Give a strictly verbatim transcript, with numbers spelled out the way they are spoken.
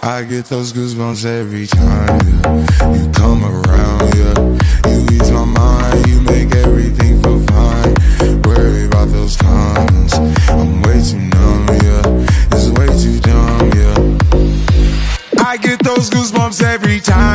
I get those goosebumps every time, yeah. You come around, yeah. You ease my mind, you make everything feel fine. Worry about those comments, I'm way too numb, yeah. It's way too dumb, yeah. I get those goosebumps every time.